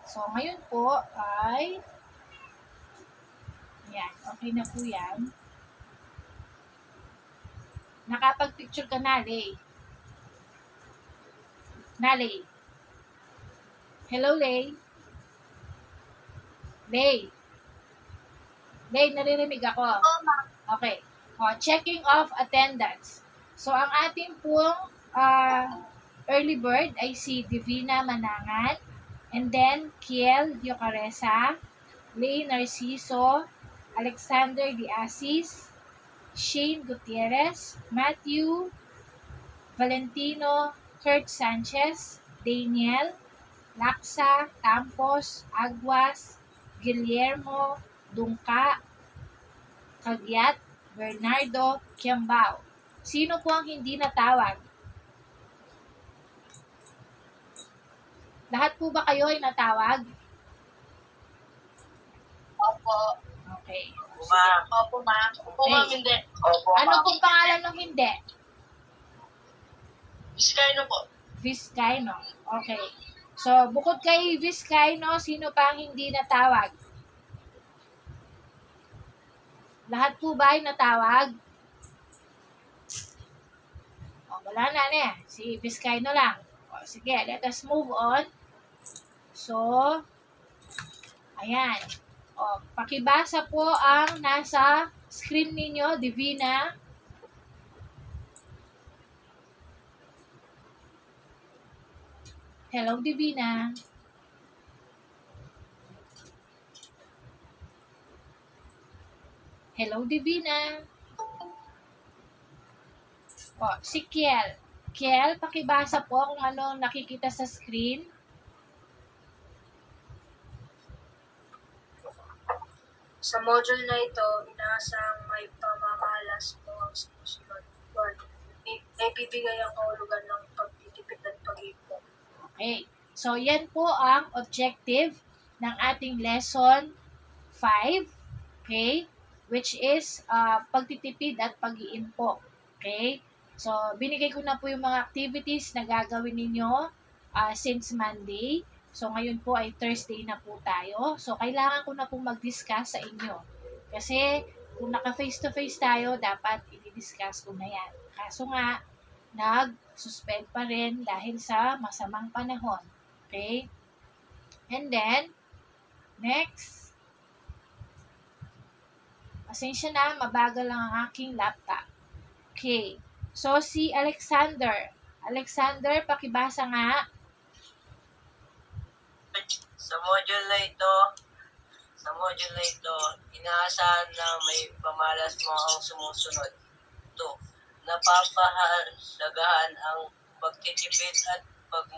So, ngayon po ay, yan, okay na po yan. Nakapag-picture ka na, Lay. Lay. Hello, Lay. Lay. Lay, naririnig ako. Okay. Checking of attendance. So, ang ating pong early bird ay si Divina Manangan, and then Kiel Diocaresa, Lay Narciso, Alexander Diasis, Shane Gutierrez, Matthew Valentino, Kurt Sanchez, Daniel, Laksa, Tampos, Aguas, Guillermo, Dungka, Kagyat, Bernardo, Kiambao. Sino po ang hindi natawag? Lahat po ba kayo ay natawag? Opo. Okay. Opo, ma'am. Opo, ma'am, hindi. Opo, ano pong pangalan ng hindi? Vizcaino po. Vizcaino. Okay. So, bukod kay Vizcaino, sino pa ang hindi natawag? Lahat po ba ay natawag? Wala na. Si Vizcaino lang. Sige, let us move on. So, ayan. Pakibasa po ang nasa screen ninyo, Divina. Hello, Divina. Hello, Divina. Si Kiel. Kiel, pakibasa po kung ano nakikita sa screen. Sa module na ito, inaasang may pamamahalas po ang susunod. May bibigay ang kahulugan ng pagtitipid at pag-ipon. Okay. So, yan po ang objective ng ating lesson 5. Okay? Which is pagtitipid at pag-iimpok. Okay? So, binigay ko na po yung mga activities na gagawin ninyo since Monday. So, ngayon po ay Thursday na po tayo. So, kailangan ko na po mag-discuss sa inyo. Kasi, kung naka-face-to-face tayo, dapat i-discuss ko na yan. Kaso nga, nag-suspend pa rin dahil sa masamang panahon. Okay? And then, next. Pasensya na, mabagal lang ang aking laptop. Okay. So, si Alexander. Alexander, pakibasa nga. Sa module na ito, inaasahan na may pamalas mo ang sumusunod. 2. Napapahalagahan ang pagtitipid at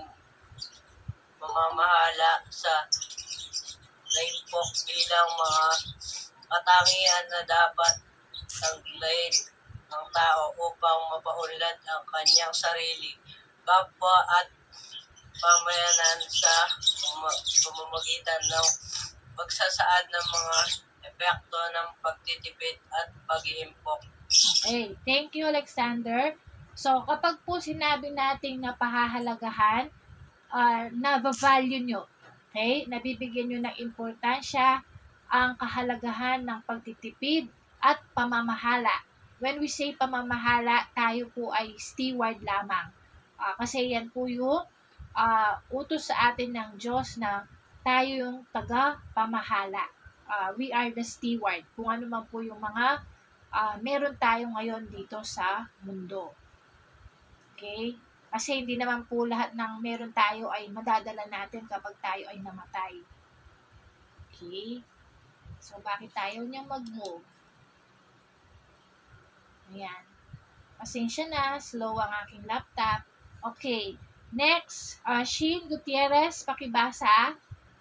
pagmamahala sa naimpok bilang mga katangian na dapat tanggilayin ng tao upang mapaunlad ang kanyang sarili, kapwa at pamayanan sa pamamagitan ng pagsasaad ng mga epekto ng pagtitipid at pag-iimpok. Okay, thank you, Alexander. So, kapag po sinabi nating napahahalagahan, na-value nyo, okay, nabibigyan nyo ng importansya ang kahalagahan ng pagtitipid at pamamahala. When we say pamamahala, tayo po ay steward lamang. Kasi yan po yung utos sa atin ng Diyos na tayo yung taga-pamahala. We are the steward. Kung ano man po yung mga meron tayo ngayon dito sa mundo. Okay? Kasi hindi naman po lahat ng meron tayo ay madadala natin kapag tayo ay namatay. Okay? So, bakit tayo niyang mag-move? Ayan. Pasensya na, slow ang aking laptop. Okay. Next, Shane Gutierrez, pakibasa.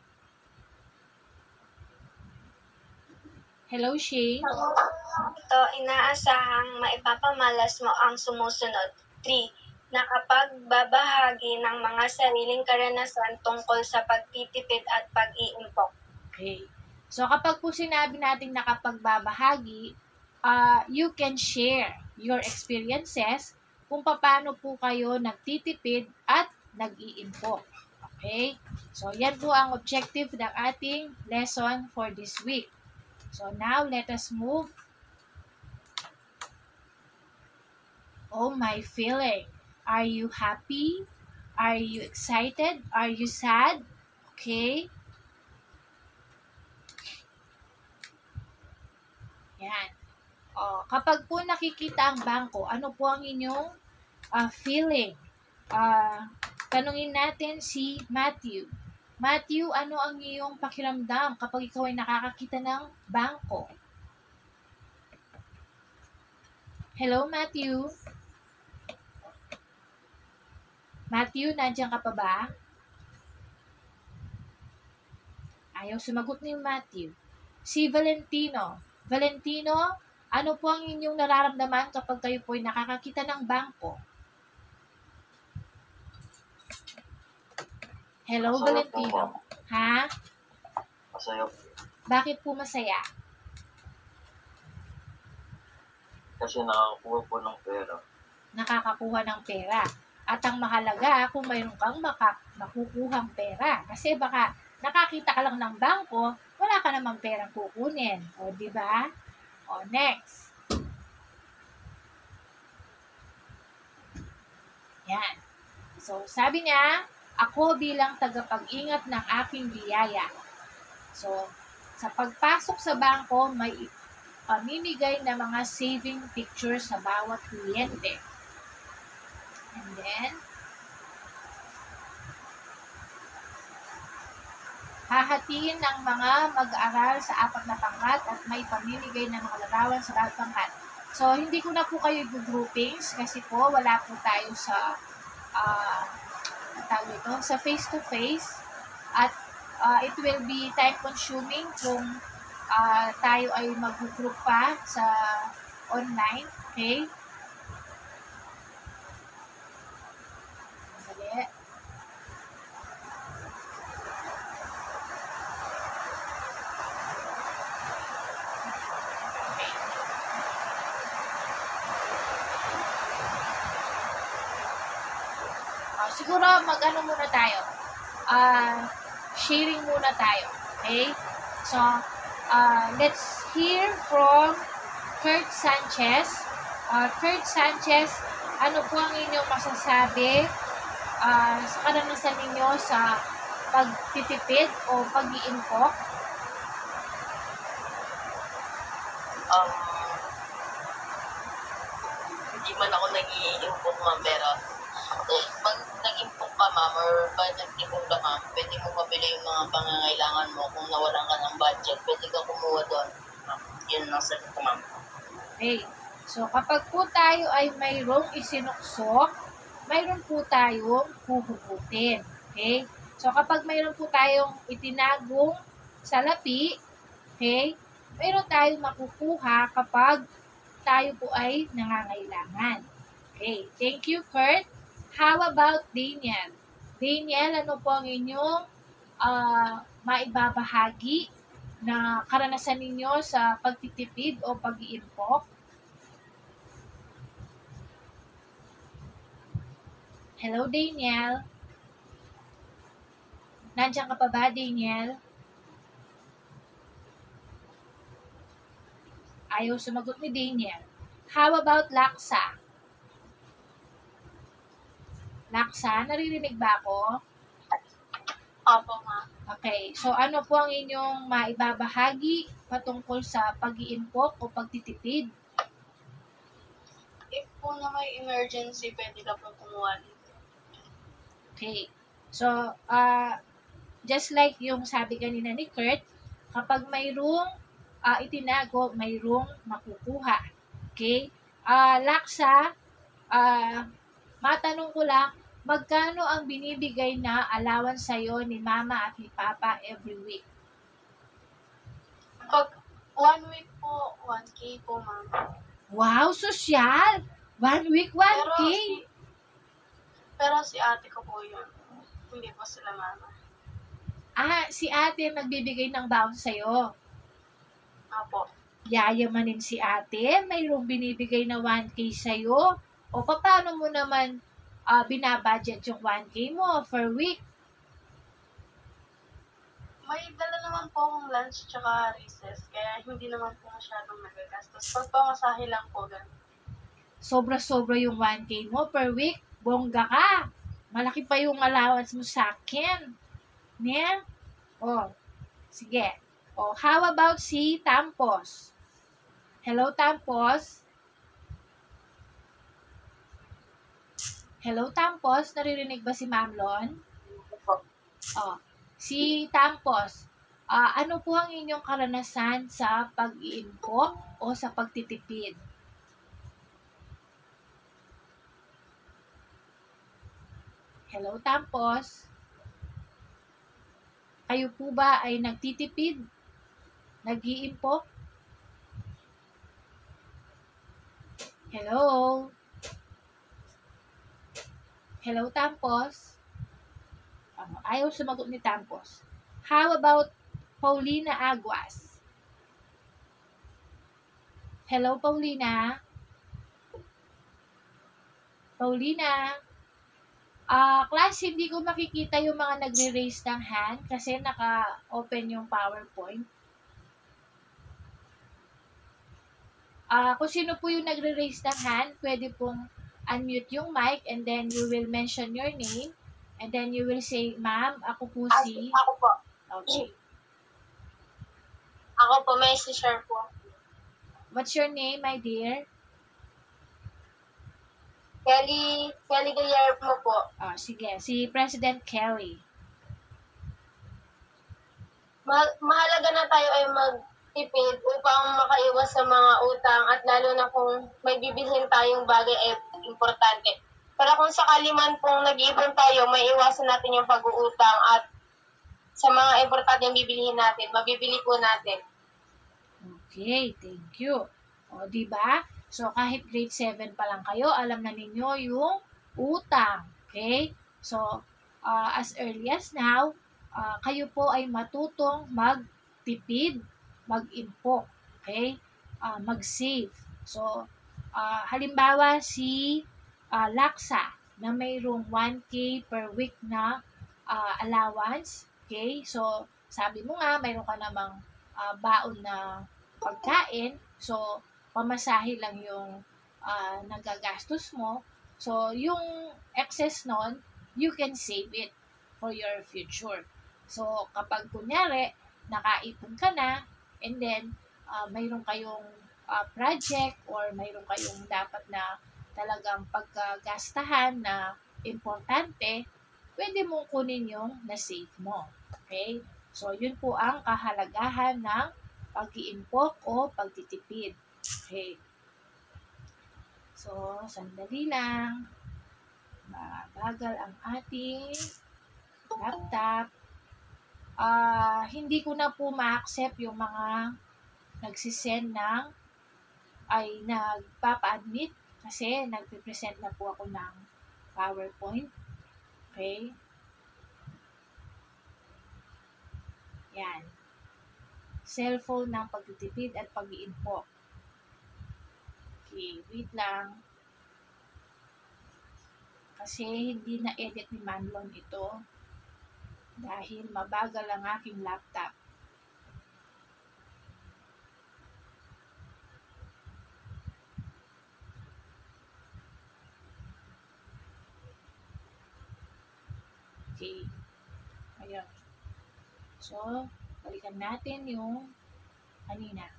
Hello, Shane. Ito, inaasahang maipapamalas mo ang sumusunod. 3. Nakapagbabahagi ng mga sariling karanasan tungkol sa pagtitipid at pag-iimpok. Okay. So, kapag po sinabi natin nakapagbabahagi, you can share your experiences kung paano po kayo nagtitipid at nag-iimpok. Okay? So, yan po ang objective ng ating lesson for this week. So, now, let us move. Oh, my feeling. Are you happy? Are you excited? Are you sad? Okay. Yan. Kapag po nakikita ang bangko, ano po ang inyong feeling? Tanungin natin si Matthew. Matthew, ano ang iyong pakiramdam kapag ikaw ay nakakakita ng bangko? Hello, Matthew? Matthew, nandiyan ka pa ba? Ayaw sumagot ni Matthew. Si Valentino. Valentino, ano po ang inyong nararamdaman kapag kayo po ay nakakakita ng bangko? Hello, Masaya Valentino. po, Ha? Masaya po. Bakit po masaya? Kasi nakakakuha po ng pera. Nakakakuha ng pera. At ang mahalaga, kung mayroon kang makukuhang pera. Kasi baka nakakita ka lang ng bangko, wala ka namang perang kukunin. O, di ba? O, next. Yan. So, sabi niya, ako bilang tagapag-ingat ng aking biyaya. So, sa pagpasok sa bangko, may pamimigay na mga saving pictures sa bawat kliyente. And then, hahatiin ng mga mag-aaral sa 4 na pangkat at may pamimigay ng mga larawan sa bawat pangkat. So, hindi ko na po kayo groupings kasi po wala po tayo sa sa face-to-face at it will be time-consuming kung tayo ay mag-group pa sa online. Okay? Dali. Siguro mag-ano muna tayo. Sharing muna tayo. Okay? So, let's hear from Kurt Sanchez. Kurt Sanchez, ano po ang inyong masasabi sa karanasan ninyo sa pagtitipid o pag-iimpok? Hindi man ako nag-i-impok, ma'am, pero pag nag-impok ka, ma'am, or pag nag-impok ka, ma'am, pwede mo mabili yung mga pangangailangan mo. Kung nawalan ka ng budget, pwede ka kumuha doon. Yun ang sagot ko, ma'am. Okay. So, kapag po tayo ay mayroong isinuksok, mayroon po tayong huhugutin. Okay? So, kapag mayroon po tayong itinagong salapi, okay, mayroon tayong makukuha kapag tayo po ay nangangailangan. Okay. Thank you, Kurt. How about Daniel? Daniel, ano po ang inyong maibabahagi na karanasan ninyo sa pagtitipid o pag-iimpok? Hello, Daniel. Nandiyan ka pa ba, Daniel? Ayaw sumagot ni Daniel. How about Laksa? Laksa, naririnig ba ako? Opo, ma'am. Okay, so ano po ang inyong maibabahagi patungkol sa pag-iimpok o pagtitipid? If po na may emergency, pwede ka po kumuha dito. Okay. So, just like yung sabi kanina ni Kurt, kapag mayroong itinago, mayroong makukuha. Okay? Laksa, matanong ko lang, magkano ang binibigay na allowance sa'yo ni Mama at ni Papa every week? Pag 1 week po, 1K po, ma'am. Wow, sosyal! 1 week, 1K! Pero si ate ko po yun. Hindi po sila mama. Si ate nagbibigay ng bounce sa'yo. Opo. Yayamanin si ate, mayroong binibigay na 1K sa'yo. O paano mo naman binabudget yung 1K mo for week? May dala naman po akong lunch tsaka recess, kaya hindi naman po masyadong nagagastos. Pagpamasahe lang po, ganun. Sobra-sobra yung 1K mo per week. Bongga ka. Malaki pa yung allowance mo sa akin. Ne? Oh, sige. Oh, how about si Tampos? Hello, Tampos? Hello, Tampos? Naririnig ba si Ma'am Lon? Oh, si Tampos, ano po ang inyong karanasan sa pag-iimpok o sa pagtitipid? Hello, Tampos? Kayo po ba ay nagtitipid? Nag-iimpok? Hello? Hello, Tampos? Ayaw sumagot ni Tampos. How about Paulina Aguas? Hello, Paulina? Paulina? Class, hindi ko makikita yung mga nagre-raise ng hand kasi naka-open yung PowerPoint. Kung sino po yung nagre-raise ng hand, pwede pong unmute yung mic and then you will mention your name and then you will say, Ma'am, ako po si... Ako po. Okay. Ako po, may share po. What's your name, my dear? Kelly Gallardo po. Sige. Si President Kelly. Mahalaga na tayo ay magtipid upang makaiwas sa mga utang at lalo na kung may bibilhin tayong bagay ay importante. Pero kung sakali man pong nag-iipon tayo, may iwasan natin yung pag-uutang at sa mga importante yung bibilihin natin, mabibili po natin. Okay, thank you. O, di ba? So, kahit grade 7 pa lang kayo, alam na ninyo yung utang. Okay? So, as early as now, kayo po ay matutong magtipid, mag-impok. Okay? Mag-save. So, halimbawa si Laksa na mayroong 1K per week na allowance. Okay? So, sabi mo nga, mayroon ka namang baon na pagkain. So, pamasahe lang yung nagagastos mo. So, yung excess nun, you can save it for your future. So, kapag kunyari, nakaipon ka na, and then, mayroon kayong project or mayroon kayong dapat na talagang pagkagastahan na importante, pwede mong kunin yung na-save mo. Okay? So, yun po ang kahalagahan ng pag-iimpok o pagtitipid. Okay. So, sandali lang. Mabagal ang ating laptop. Hindi ko na po ma-accept yung mga nagsisend ng ay nagpapa-admit kasi nagpe-present na po ako ng PowerPoint. Okay. Yan. Cellphone ng pagtitipid at pag-iimpok. Okay, wait lang. Kasi hindi na-edit ni Manlon ito dahil mabagal ang aking laptop. Okay. Ayun. So, balikan natin yung kanina.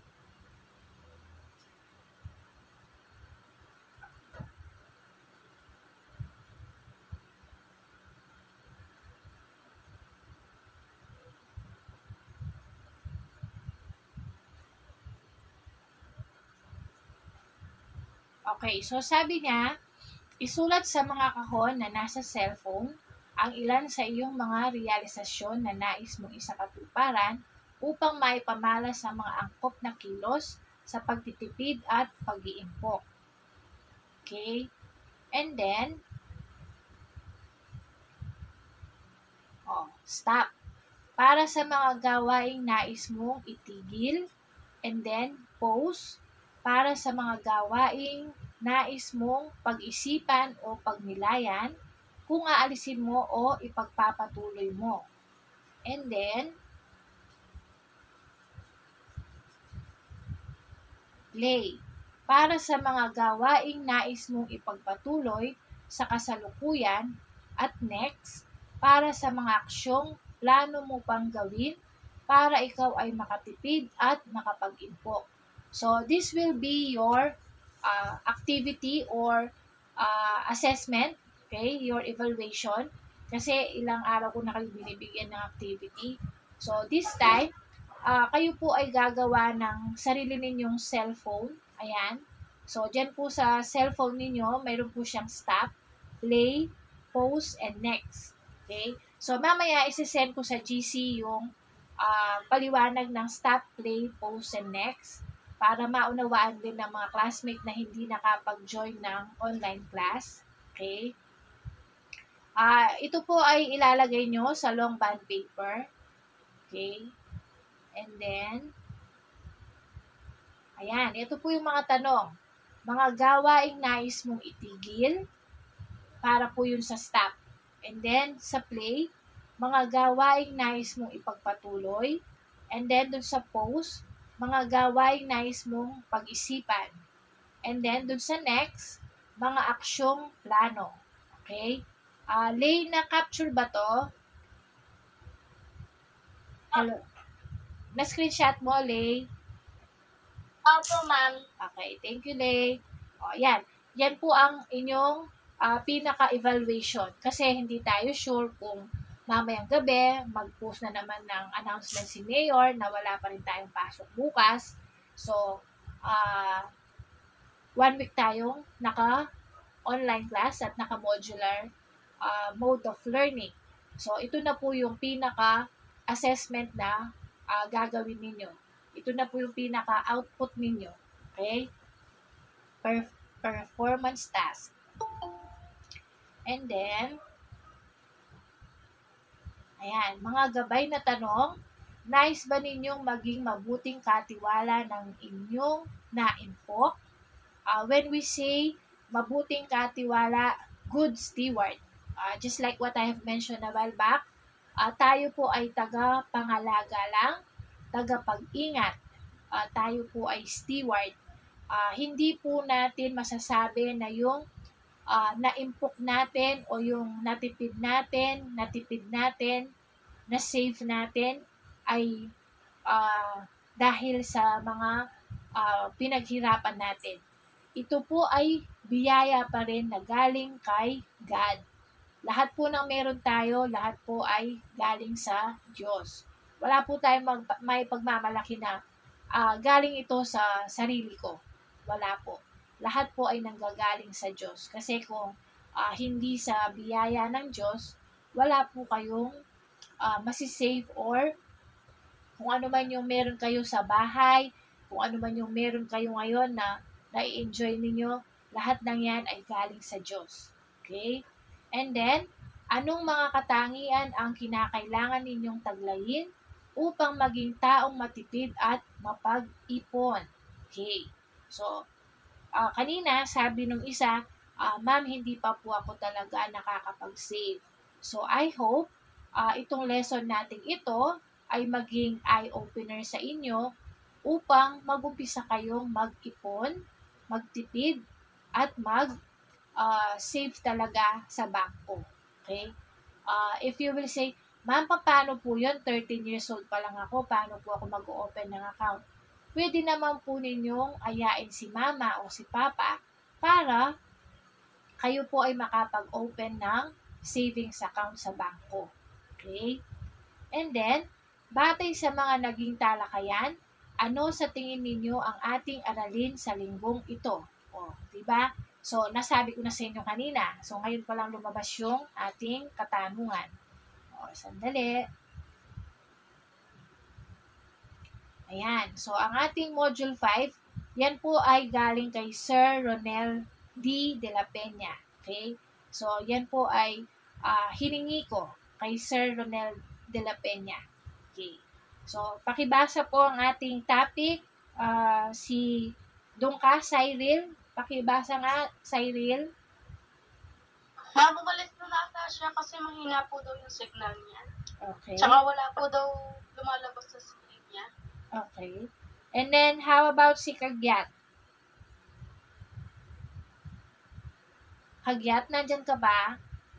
Okay, so sabi niya, isulat sa mga kahon na nasa cellphone ang ilan sa iyong mga realisasyon na nais mong isakatuparan upang maipamala sa mga angkop na kilos sa pagtitipid at pag-iimpok. Okay? And then, stop. Para sa mga gawaing nais mong itigil, and then, pause. Para sa mga gawaing nais mong pag-isipan o pagnilayan, kung aalisin mo o ipagpapatuloy mo. And then, lay. Para sa mga gawaing nais mong ipagpatuloy sa kasalukuyan, at next, para sa mga aksyong plano mo pang gawin para ikaw ay makatipid at makapag-impok. So, this will be your activity or assessment, okay, your evaluation. Kasi ilang araw ko na kayo binibigyan ng activity. So, this time, kayo po ay gagawa ng sarili ninyong cellphone. Ayan. So, dyan po sa cellphone ninyo, mayroon po siyang stop, play, pause, and next. Okay? So, mamaya isi-send ko sa GC yung paliwanag ng stop, play, pause, and next para maunawaan din ng mga classmate na hindi nakapag-join ng online class. Okay? Ito po ay ilalagay nyo sa long bond paper. Okay? And then, ayan, ito po yung mga tanong. Mga gawaing nais mong itigil, para po yun sa stop. And then, sa play, mga gawaing nais mong ipagpatuloy. And then, dun sa pause, mga gawaing nais mong pag-isipan. And then, dun sa next, mga aksyong plano. Okay? Lay, na-capture ba to? Hello? Na-screenshot mo, Lay? Opo, ma'am. Okay, thank you, Lay. O, yan. Yan po ang inyong pinaka-evaluation. Kasi hindi tayo sure kung mamayang gabi, mag-post na naman ng announcement si Mayor na wala pa rin tayong pasok bukas. So, 1 week tayong naka-online class at naka-modular mode of learning. So, ito na po yung pinaka-assessment na gagawin ninyo. Ito na po yung pinaka-output ninyo. Okay? Performance task. And then, ayan, mga gabay na tanong, nais ba ninyong maging mabuting katiwala ng inyong naimpok? When we say mabuting katiwala, good steward, just like what I have mentioned a while back, tayo po ay taga-pangalaga lang, tagapag-ingat. Tayo po ay steward. Hindi po natin masasabi na yung naimpok natin o yung natipid natin, na-save natin ay dahil sa mga pinaghirapan natin. Ito po ay biyaya pa rin na galing kay God. Lahat po ng meron tayo, lahat po ay galing sa Diyos. Wala po tayong may pagmamalaki na galing ito sa sarili ko. Wala po. Lahat po ay nanggagaling sa Diyos. Kasi kung hindi sa biyaya ng Diyos, wala po kayong masisave or kung ano man yung meron kayo sa bahay, kung ano man yung meron kayo ngayon na nai-enjoy ninyo, lahat ng yan ay galing sa Diyos. Okay? And then, anong mga katangian ang kinakailangan ninyong taglayin upang maging taong matipid at mapag-ipon? Okay. So, kanina, sabi nung isa, ma'am, hindi pa po ako talaga nakakapag-save. So, I hope itong lesson natin ito ay maging eye-opener sa inyo upang mag-umpisa kayong mag-ipon, magtipid, at mag-save talaga sa bangko. Okay? If you will say, ma'am, paano po yun? 13 years old pa lang ako, paano po ako mag-open ng account? Pwede naman po ninyong ayain si mama o si papa para kayo po ay makapag-open ng savings account sa bangko. Okay? And then, batay sa mga naging talakayan, ano sa tingin ninyo ang ating aralin sa linggong ito? O, diba? So, nasabi ko na sa inyo kanina. So, ngayon pa lang lumabas yung ating katanungan. O, sandali. Ayan. So, ang ating Module 5, yan po ay galing kay Sir Ronel D. de la Peña. Okay? So, yan po ay hiningi ko kay Sir Ronel de la Peña. Okay. So, pakibasa po ang ating topic. Si Dungka, Cyril. Pakibasa nga, Cyril. Ma'am, umalis na nata siya kasi mahina po daw yung signal niya. Okay. Tsaka wala po daw lumalabas sa screen niya. Okay. And then, how about si Kagyat? Kagyat, nandyan ka ba?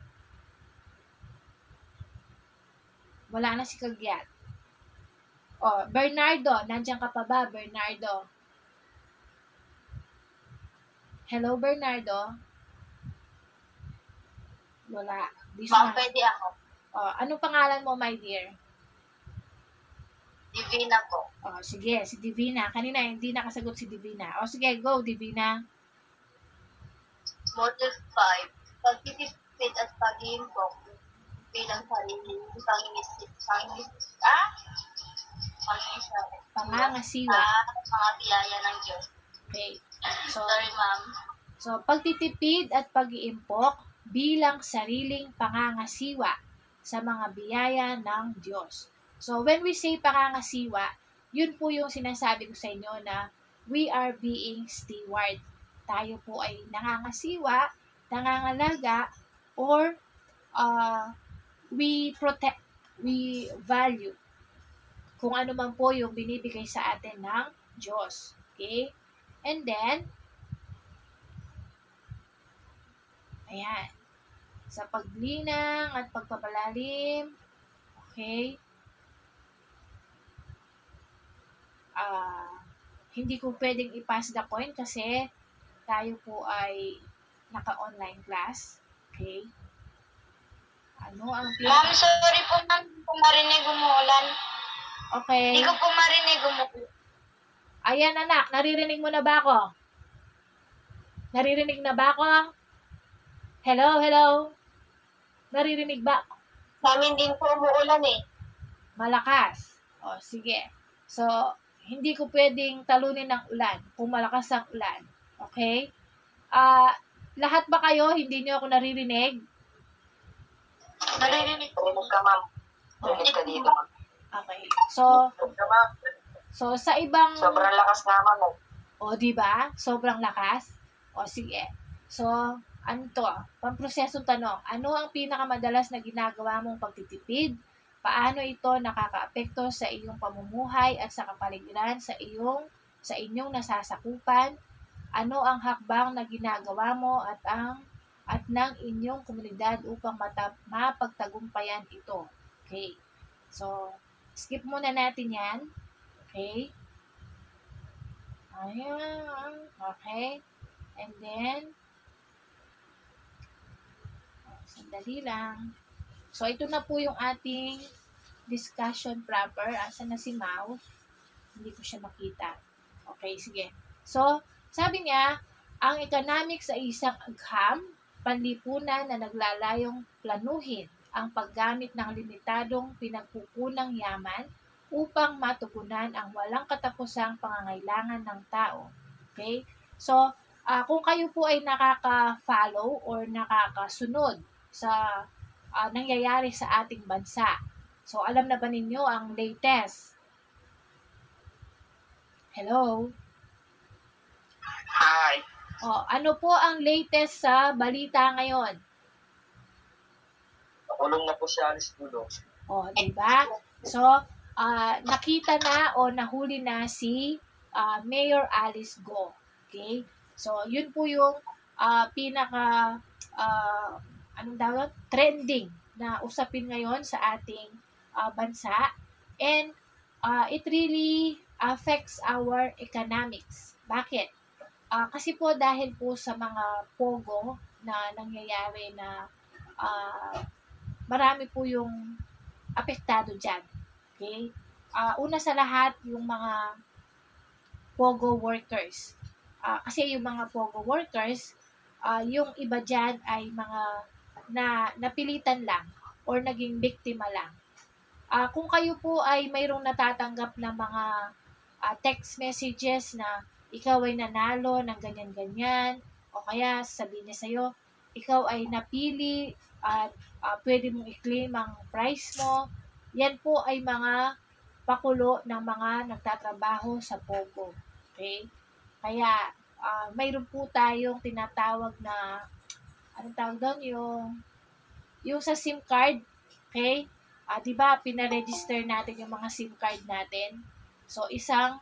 Wala na si Kagyat. Oh, Bernardo, nandyan ka pa ba, Bernardo? Hello, Bernardo? Wala. Di Ma'am, siya. pwede ako. Oh, anong pangalan mo, my dear? Divina po. Oh, sige, si Divina. Kanina hindi nakasagot si Divina. Oh, sige, go, Divina. Model 5. Pagtitipid at pag-iimpok bilang sarili. Pangangasiwa. Mga biyaya ng Diyos. Okay. So, Sorry, ma'am. so pagtitipid at pag-iimpok bilang sariling pangangasiwa sa mga biyaya ng Diyos. So, when we say pangangasiwa, yun po yung sinasabi ko sa inyo na we are being steward. Tayo po ay nangangasiwa, nangangalaga, or we protect, we value kung ano man po yung binibigay sa atin ng Diyos. Okay? And then, ayan, sa paglinang at pagpapalalim, okay, hindi ko pwedeng i-pass the point kasi tayo po ay naka-online class. Okay? Ano ang Ma'am, sorry po, ma'am. Hindi ko marinig umuulan. Okay. Hindi ko po marinig umuulan. Ayan, anak. Naririnig mo na ba ako? Naririnig na ba ako? Hello, hello? Naririnig ba? Sa amin din po umuulan eh. Malakas. O, sige. So, hindi ko pwedeng talunin ng ulan kung malakas ang ulan. Okay? Lahat ba kayo, hindi nyo ako naririnig? Naririnig po. Narinig ka, ma'am. Narinig ka dito. Okay. So, Narinig ka, ma'am. sa ibang... Sobrang lakas nga, ma'am. O, di ba? Sobrang lakas. O, sige. So, ano to? Pamprosesong tanong. Ano ang pinakamadalas na ginagawa mong pagtitipid? Paano ito nakakaapekto sa iyong pamumuhay at sa kapaligiran sa inyong nasasakupan? Ano ang hakbang na ginagawa mo at ng inyong komunidad upang mapagtagumpayan ito? Okay. So, skip muna natin yan. Okay. Ayan. Okay. And then, sandali lang. So, ito na po yung ating discussion proper. Asan na si mouse? Hindi ko siya makita. Okay, sige. So, sabi niya, ang economics ay isang agham, panlipunan na naglalayong planuhin ang paggamit ng limitadong pinagkukunang yaman upang matugunan ang walang katapusang pangangailangan ng tao. Okay? So, kung kayo po ay nakaka-follow or nakakasunod sa nangyayari sa ating bansa. So, alam na ba ninyo ang latest? Hello? Hi. Ano po ang latest sa balita ngayon? Nakulong na po si Alice Gulo. Di ba? So, nakita na o nahuli na si Mayor Alice Go. Okay? So, yun po yung pinaka trending na usapin ngayon sa ating bansa. And it really affects our economics. Bakit? Kasi po dahil po sa mga pogo na nangyayari na marami po yung apektado dyan. Okay? Una sa lahat, yung mga pogo workers. Kasi yung mga pogo workers, yung iba dyan ay mga napilitan lang or naging biktima lang. Kung kayo po ay mayroong natatanggap na mga text messages na ikaw ay nanalo ng ganyan-ganyan, o kaya sabihin niya sa'yo, ikaw ay napili at pwede mong i-claim ang prize mo, yan po ay mga pakulo ng mga nagtatrabaho sa Pogo. Okay? Kaya, mayroon po tayong tinatawag na, anong tawag doon? Yung sa SIM card, okay? Diba, pinaregister natin yung mga SIM card natin. So, isang,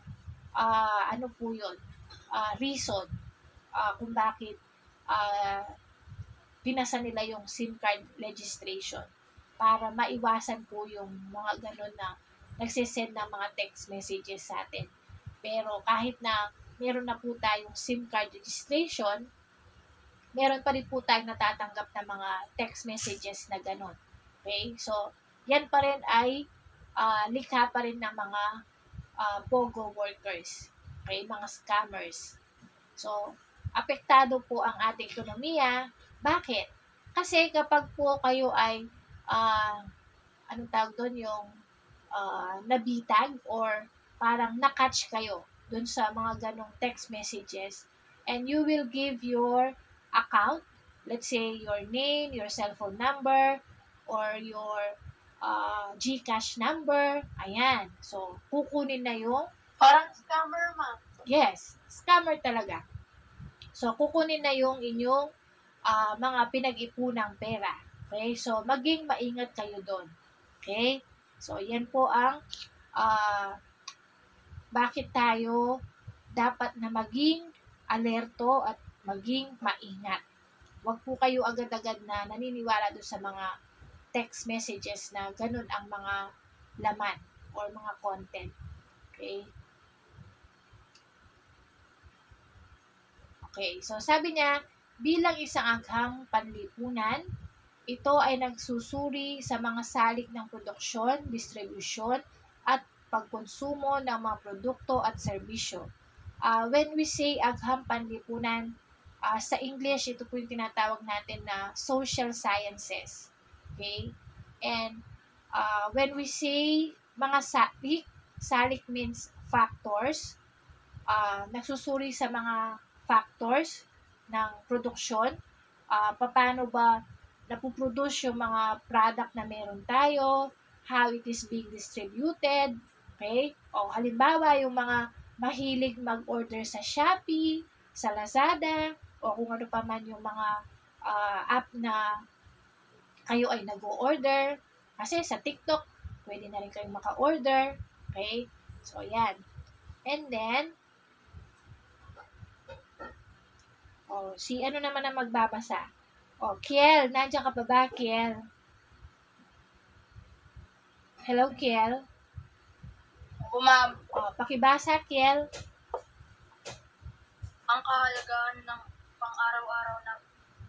reason kung bakit pinasa nila yung SIM card registration para maiwasan po yung mga ganun na nagsisend ng mga text messages sa atin. Pero kahit na meron na po tayong SIM card registration, meron pa rin po tayong natatanggap na mga text messages na ganun. Okay? So, yan pa rin ay likha pa rin ng mga POGO workers. Okay? Mga scammers. So, apektado po ang ating ekonomiya. Bakit? Kasi kapag po kayo ay anong tawag doon, yung nabitag or parang na-catch kayo dun sa mga ganong text messages, and you will give your account, let's say your name, your cellphone number, or your GCash number, ayan. So, kukunin na yung, Parang scammer, ma'am. yes, scammer talaga. So, kukunin na yung inyong mga pinag-ipunang pera. Okay? So, maging maingat kayo doon. Okay? So, yan po ang bakit tayo dapat na maging alerto at maging maingat. Huwag po kayo agad-agad na naniniwala doon sa mga text messages na ganun ang mga laman or mga content. Okay? Okay, so sabi niya, bilang isang aghang panlipunan, ito ay nagsusuri sa mga salik ng produksyon, distribusyon, at pagkonsumo ng mga produkto at serbisyo. When we say aghang panlipunan, sa English, ito po yung tinatawag natin na social sciences. Okay? And when we say mga salik means factors, nagsusuri sa mga factors ng produksyon, paano ba napuproduce yung mga product na meron tayo, how it is being distributed, okay? O halimbawa, yung mga mahilig mag-order sa Shopee, sa Lazada, o kung ano pa man yung mga app na kayo ay nag-o-order. Kasi sa TikTok, pwede na rin kayong maka-order. Okay? So, yan. And then, si ano naman ang magbabasa? Kiel, nandiyan ka pa ba, Kiel? Hello, Kiel? Ma'am, Pakibasa, Kiel. Ang kahalagahan ng pang-araw-araw na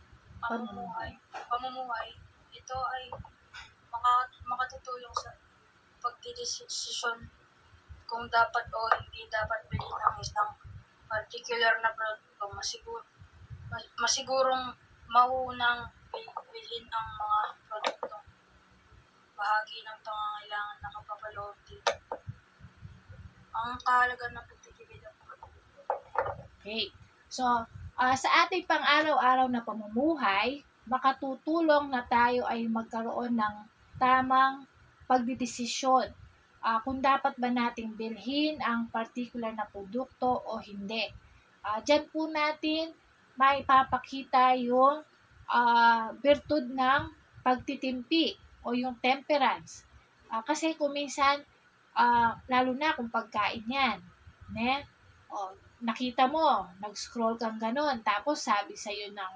pamumuhay, ito ay makatutulong sa pagdidesisyon kung dapat o hindi dapat bilhin ang isang particular na produkto. Masigurong maunang bilhin ang mga produktong bahagi ng pangangailangan na kapapaloob dito. Ang kahalagahan ng pagtitipid ang Okay. So, sa ating pang-araw-araw na pamumuhay, makatutulong na tayo ay magkaroon ng tamang pagdidesisyon kung dapat ba nating bilhin ang particular na produkto o hindi. Diyan po natin maipapakita yung virtud ng pagtitimpi o yung temperance. Kasi kung minsan, lalo na kung pagkain yan, nakita mo, nag-scroll kang ganon, tapos sabi sa'yo ng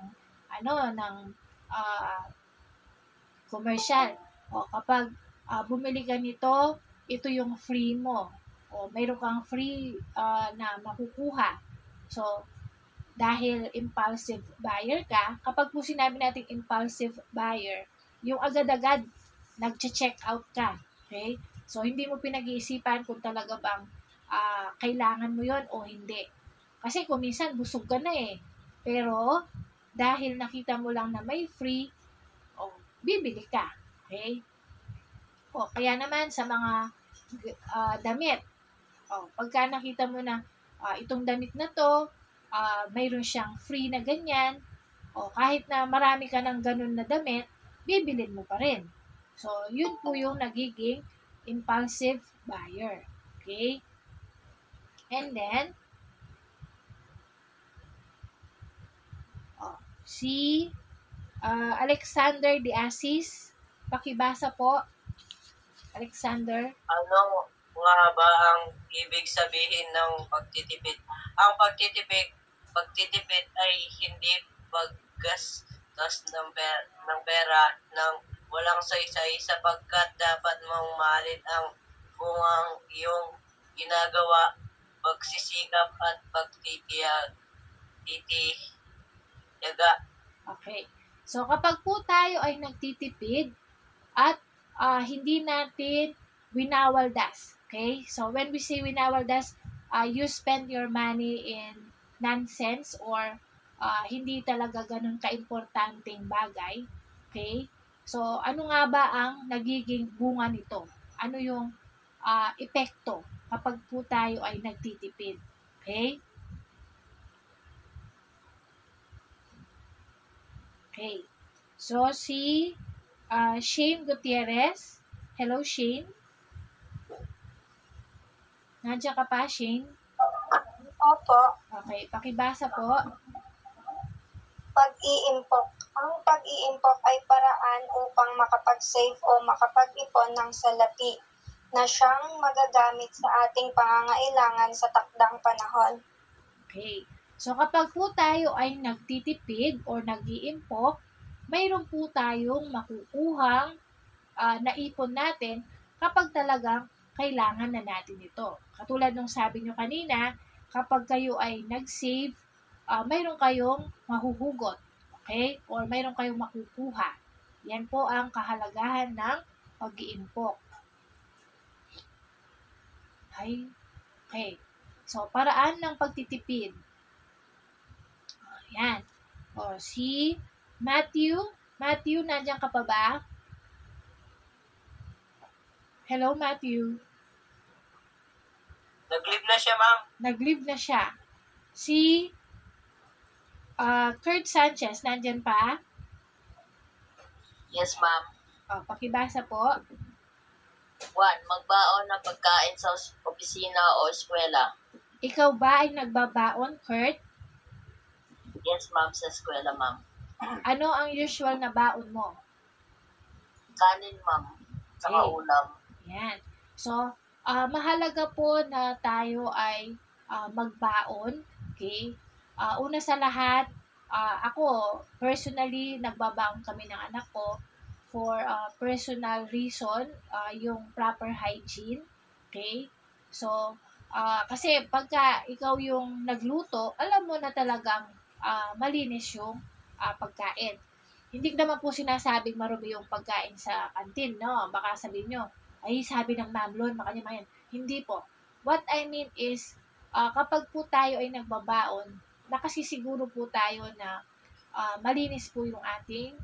commercial, kapag bumili ka nito, ito yung free mo, o mayroon kang free na makukuha. So, dahil impulsive buyer ka, kapag po sinabi natin impulsive buyer, yung agad-agad nag-check out ka. Okay? So, hindi mo pinag-iisipan kung talaga bang kailangan mo yon o hindi. Kasi kung minsan busog ka na eh. Pero, dahil nakita mo lang na may free, bibili ka. Okay? Kaya naman sa mga damit, pagka nakita mo na itong damit na to, mayroon siyang free na ganyan, kahit na marami ka ng ganun na damit, bibilin mo pa rin. So, yun po yung nagiging impulsive buyer. Okay? And then, si Alexander de Assis, pakibasa po. Alexander. Ano nga ba ang ibig sabihin ng pagtitipid? Ang pagtitipid ay hindi gastos ng pera ng walang saysay sapagkat dapat mong mahalin ang bungang iyong ginagawa, pagsisikap at pagtitiyaga. Okay. So, kapag po tayo ay nagtitipid at hindi natin winawaldas. Okay? So, when we say winawaldas, you spend your money in nonsense or hindi talaga ganun kaimportanteng bagay. Okay? So, ano nga ba ang nagiging bunga nito? Ano yung epekto kapag po tayo ay nagtitipid? Okay? Okay. So, si Shane Gutierrez. Hello, Shane. Nandiyan ka pa, Shane? Opo, Okay, pakibasa po. pag-iimpok. Ang pag-iimpok ay paraan upang makapag-save o makapag-ipon ng salapi na siyang magagamit sa ating pangangailangan sa takdang panahon. Okay. So, kapag po tayo ay nagtitipid or nag-iimpok, mayroon po tayong makukuhang naipon natin kapag talagang kailangan na natin ito. Katulad nung sabi nyo kanina, kapag kayo ay nag-save, mayroon kayong mahuhugot. Okay? Or mayroon kayong makukuha. Yan po ang kahalagahan ng pag-iimpok. Okay. So, paraan ng pagtitipid. Yan. O, si Matthew. Matthew, nandiyan ka pa ba? Hello, Matthew. Nag-leave na siya, ma'am. Nag-leave na siya. Si Kurt Sanchez, nandiyan pa? Yes, ma'am. O, pakibasa po. 1. Magbaon ng pagkain sa opisina o eskwela. Ikaw ba ay nagbabaon, Kurt? Yes, ma'am, sa eskwela, ma'am. Ano ang usual na baon mo? Kanin, ma'am. Saka Okay. ulam. Yan. So, mahalaga po na tayo ay magbaon. Okay? Una sa lahat, ako, personally, nagbabaon kami ng anak ko for personal reason, yung proper hygiene. Okay? So, kasi pagka ikaw yung nagluto, alam mo na talagang malinis yung pagkain. Hindi naman po sinasabing marumi yung pagkain sa kantin, no? Baka sabihin nyo, ay sabi ng Ma'am Lon, makanya. Hindi po. What I mean is, kapag po tayo ay nagbabaon, nakasisiguro po tayo na malinis po yung ating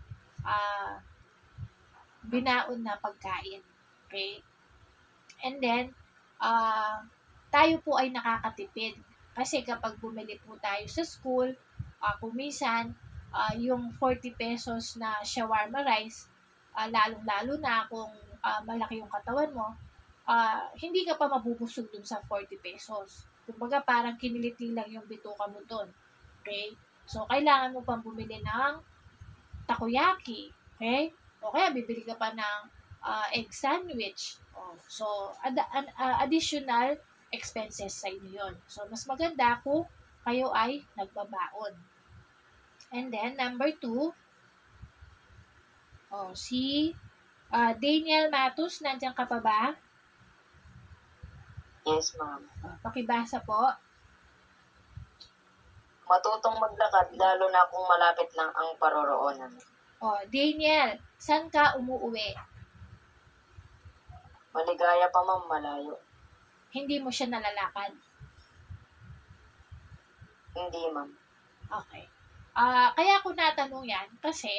binaon na pagkain. Okay? And then, tayo po ay nakakatipid. Kasi kapag bumili po tayo sa school, kumisan, yung 40 pesos na shawarma rice, lalong-lalo na kung malaki yung katawan mo, hindi ka pa mabubusog dun sa 40 pesos. Kumbaga parang kiniliti lang yung bituka mo dun. Okay? So, kailangan mo pang bumili ng takoyaki. Okay? O kaya bibili ka pa ng egg sandwich. So, additional expenses sa inyo yun. So, mas maganda kung kayo ay nagbabaon. And then, number 2, si Daniel Matus, nandiyan ka pa ba? Yes, ma'am. Pakibasa po. Matutong maglakad lalo na kung malapit lang ang paroroonan. Daniel, saan ka umuuwi? Maligaya pa, ma'am, malayo. Hindi mo siya nalalakad? Hindi, ma'am. Okay. Kaya ako natanong yan kasi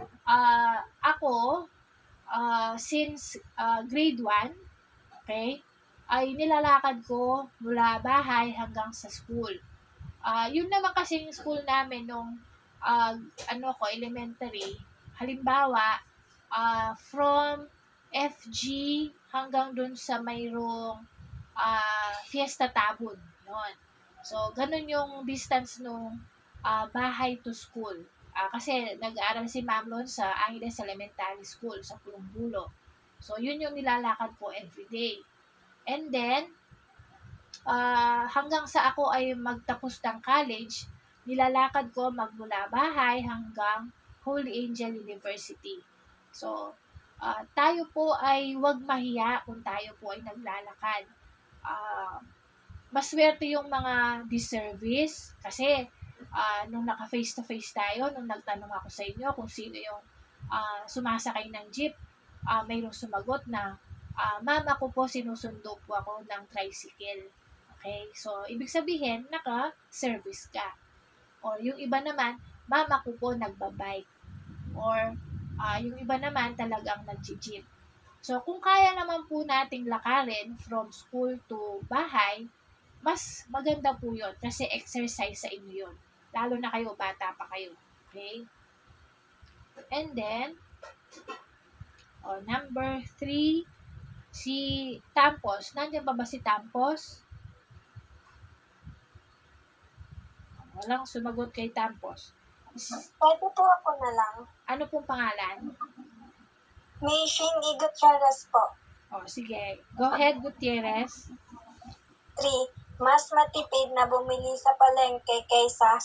ako, since grade 1, okay, ay nilalakad ko mula bahay hanggang sa school. Yun naman kasi yung school namin nung elementary. Halimbawa, from FG hanggang dun sa mayroong Fiesta Tabon. Yun. So, ganun yung distance nung bahay to school. Kasi nag-aaral si Ma'am Lon sa Angeles Elementary School sa Pulumbulo. So, yun yung nilalakad ko everyday. And then, hanggang sa ako ay magtapos ng college, nilalakad ko magmula bahay hanggang Holy Angel University. So, tayo po ay huwag mahiya kung tayo po ay naglalakad. Maswerte yung mga disservice kasi nung naka face-to-face tayo, nung nagtanong ako sa inyo kung sino yung sumasakay ng jeep, mayroong sumagot na, mama ko po, sinusundo po ako ng tricycle. Okay? So, ibig sabihin, naka-service ka. Or yung iba naman, mama ko po nagbabike. Or yung iba naman talagang nag-jeep. So, kung kaya naman po nating lakarin from school to bahay, mas maganda po yun kasi exercise sa inyo yun. Lalo na kayo, bata pa kayo. Okay? And then, number 3, si Tampos. Nandiyan ba si Tampos? Walang sumagot kay Tampos. Pwede po ako na lang. Ano pong pangalan? May Shane E. Gutierrez po. Sige. Go ahead, Gutierrez. 3. Mas matipid na bumili sa palengke kaysa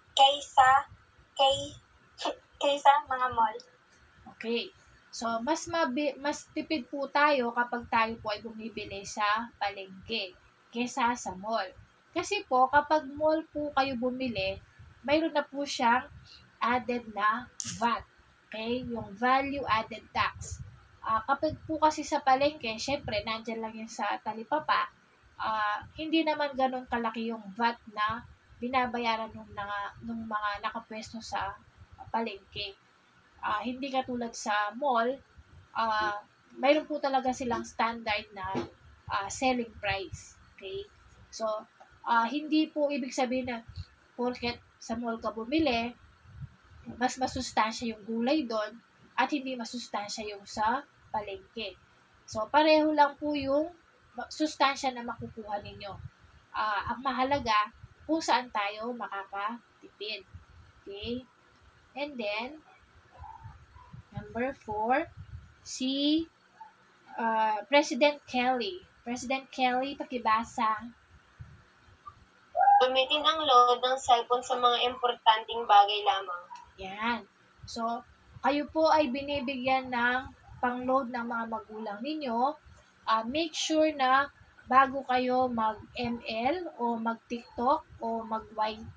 mga mall. Okay. So, mas tipid po tayo kapag tayo po ay bumibili sa palengke kaysa sa mall. Kasi po, kapag mall po kayo bumili, mayroon na po siyang added na VAT. Okay? Yung value added tax. Kapag po kasi sa palengke, syempre, nandyan lang yan sa talipapa, hindi naman ganun kalaki yung VAT na binabayaran ng mga nakapwesto sa palengke. Hindi katulad sa mall, mayroon po talaga silang standard na selling price. Okay? So, hindi po ibig sabihin na porket sa mall ka bumili, mas masustansya yung gulay doon at hindi masustansya yung sa palengke. So, pareho lang po yung sustansya na makukuha ninyo. Ang mahalaga, kung saan tayo makakatipid. Okay? And then, number 4, si President Kelly. President Kelly, pakibasa. Gamitin ang load ng cellphone sa mga importanteng bagay lamang. Yan. So, kayo po ay binibigyan ng pang-load ng mga magulang ninyo. Make sure na bago kayo mag-ML o mag-TikTok o mag-YT,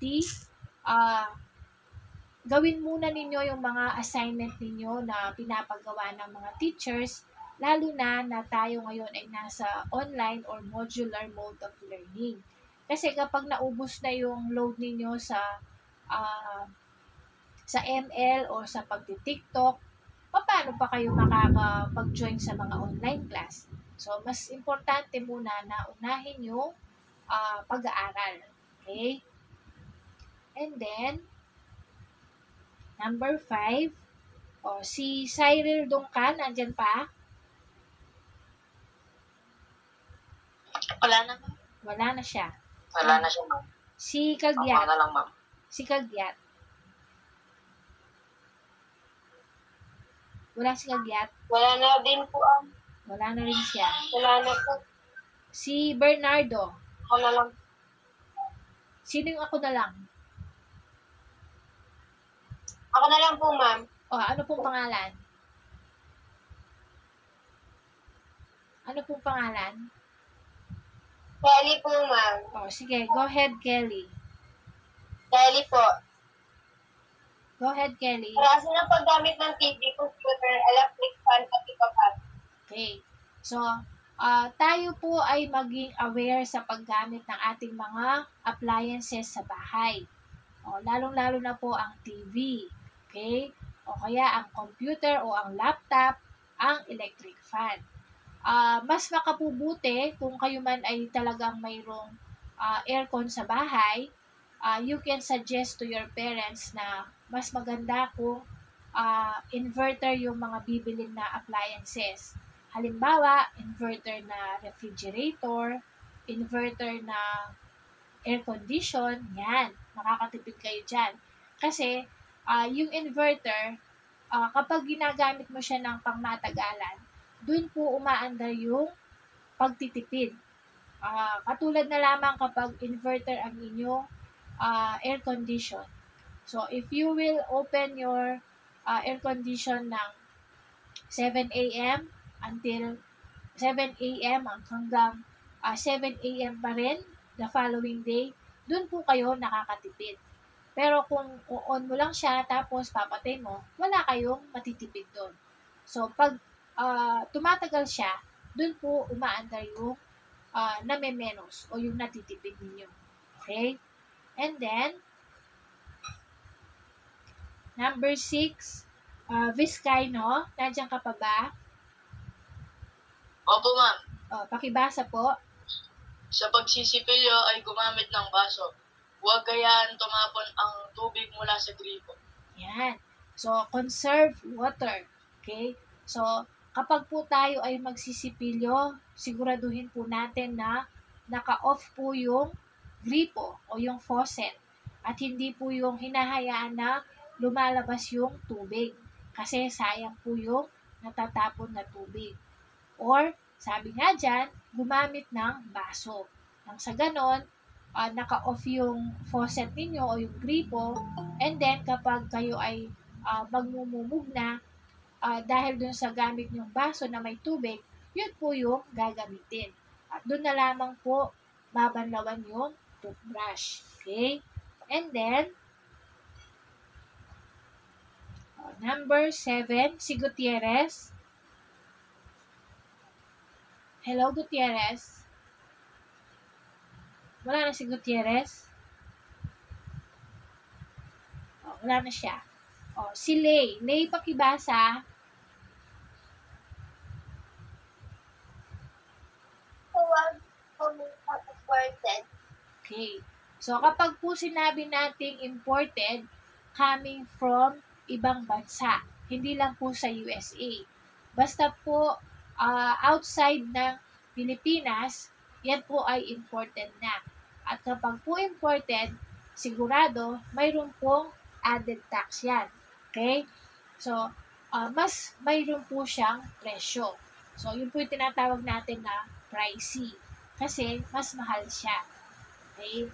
gawin muna ninyo yung mga assignment ninyo na pinapagawa ng mga teachers, lalo na tayo ngayon ay nasa online or modular mode of learning. Kasi kapag naubos na yung load ninyo sa ML o sa pagti-TikTok, paano pa kayo makakapag-join sa mga online class? So, mas importante muna na unahin yung pag-aaral. Okay? And then, number 5, si Cyril Dungkan, andyan pa? Wala na. Wala na siya. Wala na siya, ma'am. Si Ako Kagyat. na lang, ma'am. Si Kagyat. Wala si Kagyat. Wala na din po Wala na rin siya. Wala na po. Si Bernardo. Ako na lang. Sino yung ako na lang? Ako na lang po, ma'am. Ano pong pangalan? Ano pong pangalan? Kelly po, ma'am. Sige. Go ahead, Kelly. Kelly po. Go ahead, Kelly. Klase ng paggamit ng TV, computer, electric fan, at iba pa. Okay. So, tayo po ay maging aware sa paggamit ng ating mga appliances sa bahay. Lalong-lalo na po ang TV. Okay? O kaya ang computer o ang laptop, ang electric fan. Mas makabubuti kung kayo man ay talagang mayroong aircon sa bahay, you can suggest to your parents na mas maganda kung inverter yung mga bibilin na appliances. Halimbawa, inverter na refrigerator, inverter na air condition, yan, makakatipid kayo dyan. Kasi, yung inverter, kapag ginagamit mo siya ng pangmatagalan, dun po umaandar yung pagtitipid. Katulad na lamang kapag inverter ang inyong air condition. So, if you will open your air condition ng 7 a.m. until 7 a.m. hanggang 7 a.m. pa rin the following day, dun po kayo nakakatipid. Pero kung on mo lang siya tapos papatay mo, wala kayong matitipid doon. So, pag tumatagal siya, dun po umaandar yung name-menos o yung natitipid ninyo. Okay? And then, number 6, Vizcaino. Nandiyan ka pa ba? Opo, ma'am. Pakibasa po. Sa pagsisipilyo ay gumamit ng baso. Huwag gayaan tumapon ang tubig mula sa gripo. Yan. So, conserve water. Okay? So, kapag po tayo ay magsisipilyo, siguraduhin po natin na naka-off po yung gripo o yung faucet at hindi po yung hinahayaan na lumalabas yung tubig kasi sayang po yung natatapon na tubig. Or, sabi nga dyan, gumamit ng baso. Nang sa ganon, naka-off yung faucet ninyo o yung gripo, and then kapag kayo ay magmumumog na, dahil dun sa gamit yung baso na may tubig, yun po yung gagamitin. At dun na lamang po babanlawan yung toothbrush. Okay? And then, number 7, si Gutierrez. Hello, Gutierrez. Wala na si Gutierrez. Wala na siya. Si Lay. Lay, pakibasa. Huwag imported. Okay. So, kapag po sinabi nating imported, coming from ibang bansa, hindi lang po sa USA. Basta po, outside ng Pilipinas, yan po ay imported na. At kapag po imported, sigurado, mayroon pong added tax yan. Okay? So, mas mayroon po siyang presyo. So, yun po yung tinatawag natin na pricey. Kasi, mas mahal siya. Okay?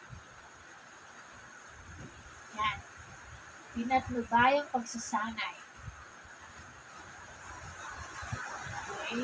Yan. Pinatnubayang pagsasanay. Okay?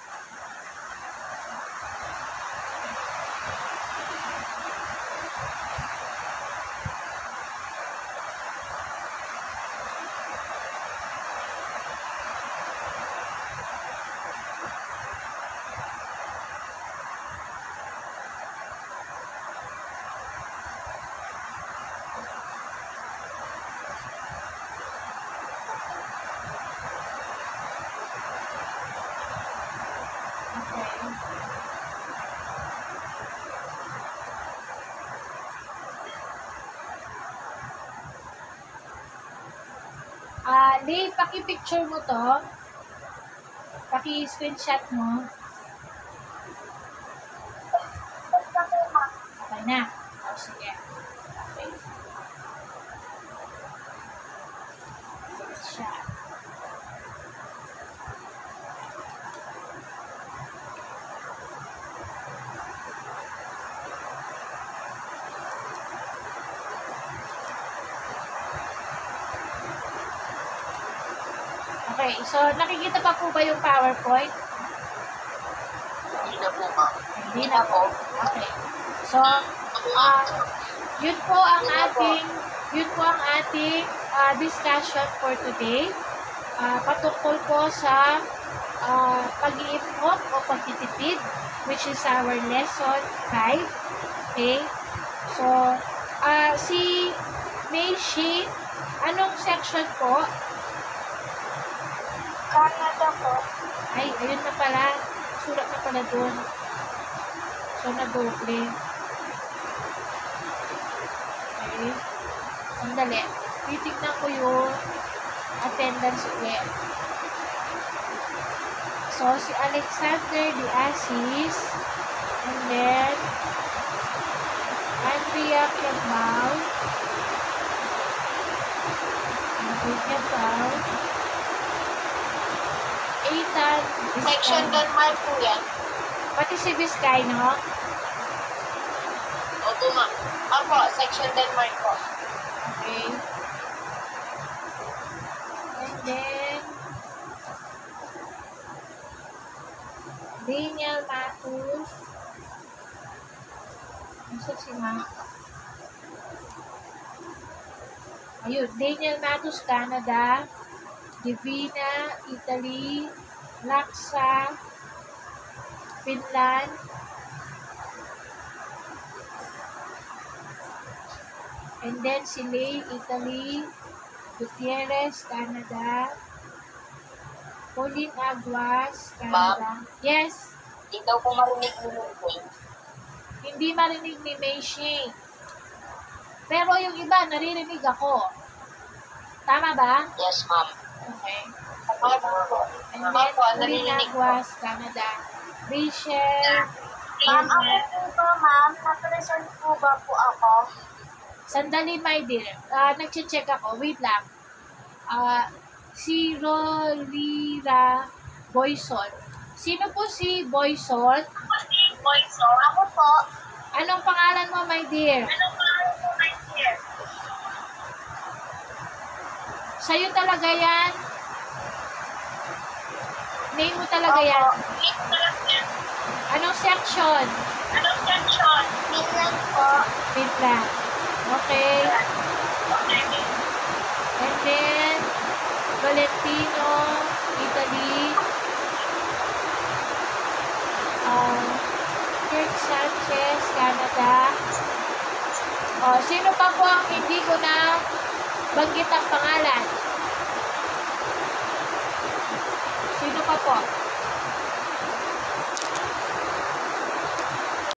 Lee, paki-picture mo to. Paki-screenshot mo. Okay na. Sige. Okay. Screenshot. Okay, so nakikita pa po ba yung PowerPoint? Hindi na po, ma'am. Hindi na po. Okay. So, yun po ang ating discussion for today. Patungkol po sa pag-iipon o pagtitipid, which is our lesson 5. Okay? So, si Meishi, anong section po? Canada po. Ay, ayun na pala. Sulat na pala doon. So, nag-open. Okay. Sandali. Titignan ko yung attendance ulit. So, si Alexander de Assis. And then, Andrea Cabal. Ethan. Section Denmark po yan. Pati si Vizcaino. Opo, ma'am. Apo, Section Denmark po. Okay. then, Daniel Matus. Nasa si ayun, Daniel Matus, Canada. Divina, Italy. Laksa, Finland. And then si Lay, Italy. Gutierrez, Canada. Pauline Aguas, Canada. Yes. Hindi daw po marinig ni May. Hindi marinig ni May Shane. Pero yung iba, naririnig ako. Tama ba? Yes, ma'am. Okay. And then, Ma'am po, Pauline narinig ko. Aguas, Canada. Rachel. Ma'am, ako po ba, ma'am? Napresent po ba po ako? Sandali, my dear. Nag-check ako. Wait lang. Si Rolira Boyson. Sino po si Boyson? Ako po. Anong pangalan mo, my dear? Sa'yo talaga yan? Name mo talaga yan? Anong section? Finland po. Finland. Okay. And then, Valentino, Italy. Kirk Sanchez, Canada. Sino pa po ang hindi ko na banggit ang pangalan? Sino pa po?